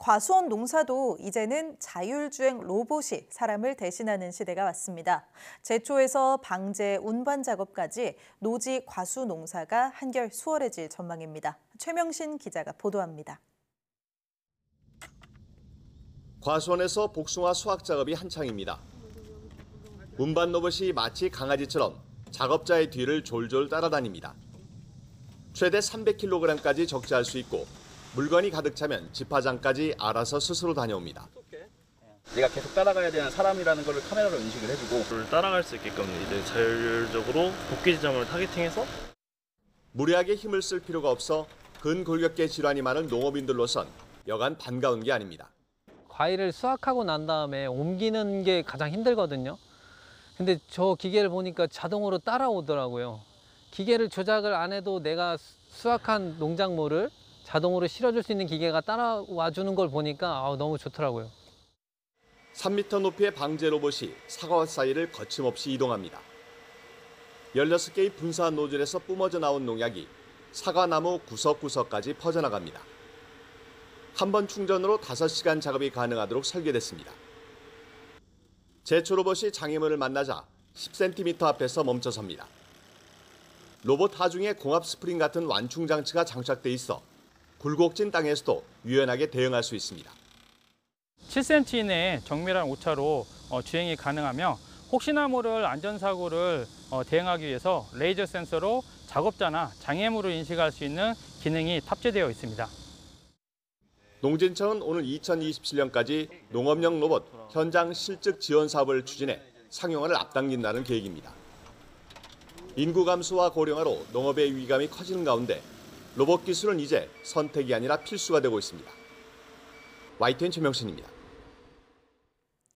과수원 농사도 이제는 자율주행 로봇이 사람을 대신하는 시대가 왔습니다. 제초에서 방제, 운반 작업까지 노지 과수 농사가 한결 수월해질 전망입니다. 최명신 기자가 보도합니다. 과수원에서 복숭아 수확 작업이 한창입니다. 운반 로봇이 마치 강아지처럼 작업자의 뒤를 졸졸 따라다닙니다. 최대 300kg까지 적재할 수 있고 물건이 가득 차면 집화장까지 알아서 스스로 다녀옵니다. 내가 계속 따라가야 되는 사람이라는 걸 카메라로 인식을 해주고 그걸 따라갈 수 있게끔 이제 자율적으로 복귀 지점을 타겟팅해서 무리하게 힘을 쓸 필요가 없어 근골격계 질환이 많은 농업인들로선 여간 반가운 게 아닙니다. 과일을 수확하고 난 다음에 옮기는 게 가장 힘들거든요. 근데 저 기계를 보니까 자동으로 따라오더라고요. 기계를 조작을 안 해도 내가 수확한 농작물을 자동으로 실어줄 수 있는 기계가 따라와 주는 걸 보니까 너무 좋더라고요. 3m 높이의 방제 로봇이 사과 사이를 거침없이 이동합니다. 16개의 분사한 노즐에서 뿜어져 나온 농약이 사과나무 구석구석까지 퍼져나갑니다. 한 번 충전으로 5시간 작업이 가능하도록 설계됐습니다. 제초 로봇이 장애물을 만나자 10cm 앞에서 멈춰섭니다. 로봇 하중에 공합 스프링 같은 완충 장치가 장착돼 있어 굴곡진 땅에서도 유연하게 대응할 수 있습니다. 7cm 이내에 정밀한 오차로 주행이 가능하며 혹시나 모를 안전사고를 대응하기 위해서 레이저 센서로 작업자나 장애물을 인식할 수 있는 기능이 탑재되어 있습니다. 농진청은 오늘 2027년까지 농업용 로봇 현장 실증 지원 사업을 추진해 상용화를 앞당긴다는 계획입니다. 인구 감소와 고령화로 농업의 위감이 커지는 가운데 로봇 기술은 이제 선택이 아니라 필수가 되고 있습니다. YTN 최명신입니다.